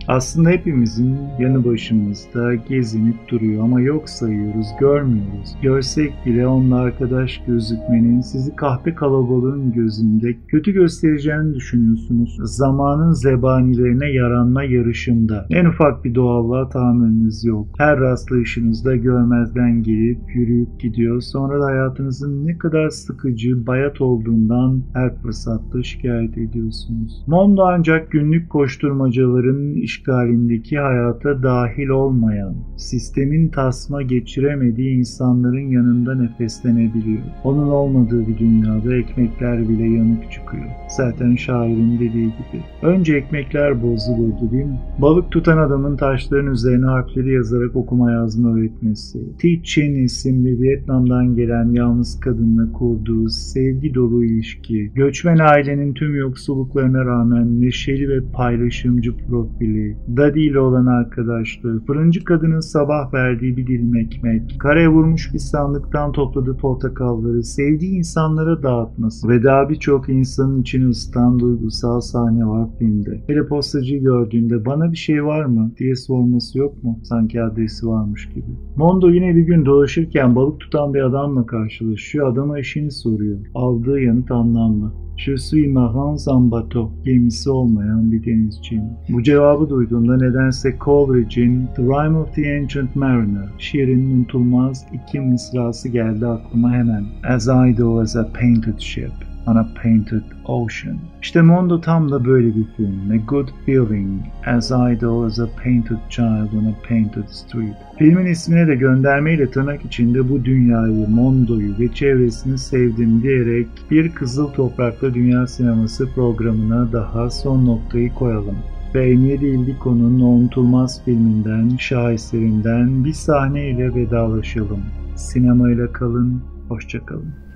Aslında hepimizin yanı başımızda gezinip duruyor ama yok sayıyoruz, görmüyoruz. Görsek bile onunla arkadaş gözükmenin sizi kahpe kalabalığın gözünde kötü göstereceğini düşünüyorsunuz. Zamanın zebanilerine yaranma yarışında. En ufak bir doğallığa tahammülünüz yok. Her rastlayışınızda görmezden gelip yürüyüp gidiyor. Sonra da hayatınızın ne kadar sıkıcı, bayat olduğundan her fırsatta şikayet ediyorsunuz. Mondo ancak günlük koşturmacaların işgalindeki hayata dahil olmayan, sistemin tasma geçiremediği insanların yanında nefeslenebiliyor. Onun olmadığı bir dünyada ekmekler bile yanık çıkıyor. Zaten şairin dediği gibi. Önce ekmekler bozulurdu değil mi? Balık tutan adamın taşların üzerine harfleri yazarak okuma yazma öğretmesi. Thi Chin isimli Vietnam'dan gelen yalnız kadınla kurduğu sevgi dolu ilişki. Göçmen ailenin tüm yoksulluklarına rağmen neşeli ve paylaşımcı profili. Daddy ile olan arkadaşlığı. Fırıncı kadının sabah verdiği bir dilim ekmek. Karaya vurmuş bir sandıktan topladığı portakalları sevdiği insanlara dağıtması. Ve daha birçok insanın içini ısıtan duygusal sahne var filmde. Hele postacıyı gördüğünde bana bir şey var mı diye sorması yok mu? Sanki adresi varmış gibi. Mondo yine bir gün dolaşırken balık tutan bir adamla karşılaşıyor. Adama işini soruyor. Aldığı yanıt anlamlı. Je suis marin sans bateau. Gemisi olmayan bir denizciyim. Bu cevabı duyduğumda nedense Coleridge'in The Rime of the Ancient Mariner şiirinin unutulmaz iki mısrası geldi aklıma hemen. As idle as a painted ship on a painted ocean. İşte Mondo tam da böyle bir film. A good feeling, as idle as a painted child on a painted street. Filmin ismine de göndermeyle tırnak içinde bu dünyayı, Mondo'yu ve çevresini sevdim diyerek bir Kızıl Toprak'la Dünya Sineması programına daha son noktayı koyalım. Ve Ennio Morricone'un o unutulmaz filminden, şaheserinden bir sahneyle vedalaşalım. Sinemayla kalın, hoşça kalın.